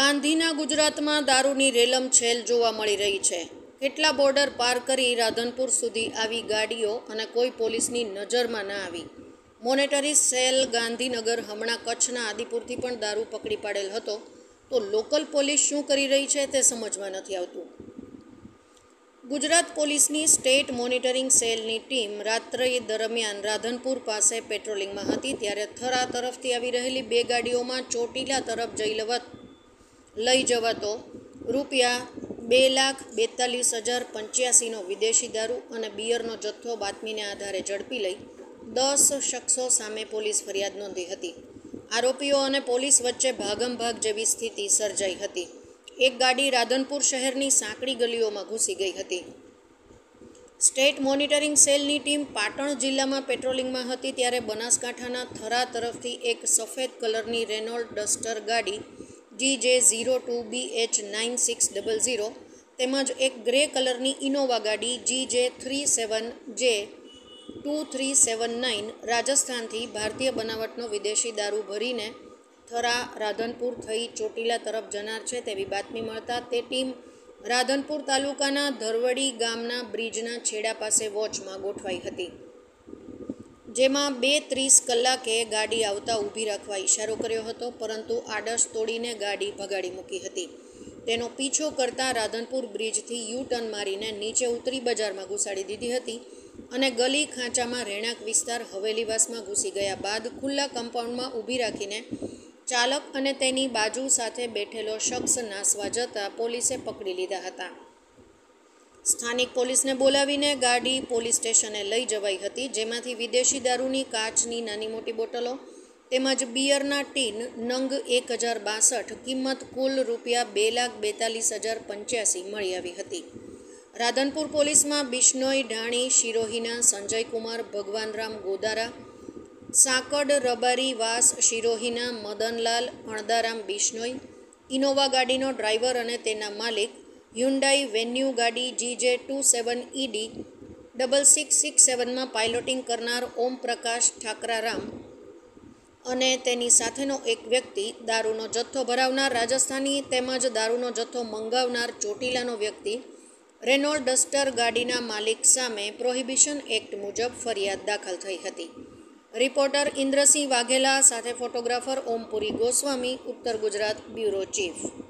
ગાંધીના ગુજરાતમાં દારૂની રેલમછેલ જોવા મળી રહી છે. કેટલા બોર્ડર પાર કરી રાધનપુર સુધી આવી ગાડીઓ અને કોઈ પોલીસની નજરમાં ના આવી. મોનેટરી સેલ ગાંધીનગર હમણાં કચ્છના આદિપુરથી પણ દારૂ પકડી પાડેલ હતો. તો લોકલ પોલીસ શું કરી રહી છે તે સમજમાં નથી આવતું. ગુજરાત પોલીસની સ્ટેટ મોનિટરિંગ સેલની ટીમ રાત્રિ દરમિયાન રાધનપુર પાસે પેટ્રોલિંગમાં હતી ત્યારે થરા તરફથી આવી રહેલી બે ગાડીઓમાં ચોટીલા તરફ લઈ જવાતો ₹2,42,085નો વિદેશી દારૂ અને બિયરનો જથ્થો બાતમીને આધારે ઝડપી લઈ 10 શખ્સો સામે પોલીસ ફરિયાદ નોંધી હતી. આરોપીઓ અને પોલીસ વચ્ચે ભાગમભાગ જેવી સ્થિતિ સર્જાઈ હતી. એક ગાડી રાધનપુર શહેરની સાંકડી ગલીઓમાં ઘૂસી ગઈ હતી. સ્ટેટ મોનિટરિંગ સેલની ટીમ પાટણ જિલ્લામાં પેટ્રોલિંગમાં હતી ત્યારે બનાસકાંઠાના થરા તરફથી એક સફેદ કલરની રેનોલ્ડ ડસ્ટર ગાડી GJ02BH9600 તેમજ એક ગ્રે કલરની ઇનોવા ગાડી GJ37J2379 રાજસ્થાનથી ભારતીય બનાવટનો વિદેશી દારૂ ભરીને થરા રાધનપુર થઈ ચોટીલા તરફ જનાર છે તેવી બાતમી મળતા તે ટીમ રાધનપુર તાલુકાના ધરવડી ગામના બ્રિજના છેડા પાસે વોચમાં ગોઠવાઈ હતી, જેમાં 2:30 કલાકે ગાડી આવતા ઊભી રાખવા ઇશારો કર્યો હતો, પરંતુ આડશ તોડીને ગાડી ભગાડી મૂકી હતી. તેનો પીછો કરતા રાધનપુર બ્રિજથી યુ-ટર્ન મારીને નીચે ઉતરી બજારમાં ઘુસાડી દીધી હતી અને ગલી ખાંચામાં રહેણાંક વિસ્તાર હવેલીવાસમાં ઘૂસી ગયા બાદ ખુલ્લા કમ્પાઉન્ડમાં ઊભી રાખીને ચાલક અને તેની બાજુ સાથે બેઠેલો શખ્સ નાસવા જતાં પોલીસે પકડી લીધા હતા. સ્થાનિક પોલીસને બોલાવીને ગાડી પોલીસ સ્ટેશને લઈ જવાઈ હતી, જેમાંથી વિદેશી દારૂની કાચની નાની મોટી બોટલો તેમજ બિયરના ટીન નંગ 1062 કિંમત કુલ ₹2,42,085 મળી આવી હતી. રાધનપુર પોલીસમાં બિશ્નોઈ ઢાણી શિરોહીના સંજયકુમાર ભગવાનરામ ગોદારા, સાંકડ રબારી વાસ શિરોહીના મદનલાલ અણદારામ બિશ્નોઈ, ઇનોવા ગાડીનો ડ્રાઈવર અને તેના માલિક, હ્યુન્ડાઈ વેન્યુ ગાડી GJ27ED 6667માં પાયલોટિંગ કરનાર ઓમપ્રકાશ ઠાકરારામ અને તેની સાથેનો એક વ્યક્તિ, દારૂનો જથ્થો ભરાવનાર રાજસ્થાની તેમજ દારૂનો જથ્થો મંગાવનાર ચોટીલાનો વ્યક્તિ, રેનોલ્ડ ડસ્ટર ગાડીના માલિક સામે પ્રોહિબિશન એક્ટ મુજબ ફરિયાદ દાખલ થઈ હતી. રિપોર્ટર ઇન્દ્રસિંહ વાઘેલા સાથે ફોટોગ્રાફર ઓમપુરી ગોસ્વામી, ઉત્તર ગુજરાત બ્યુરો ચીફ.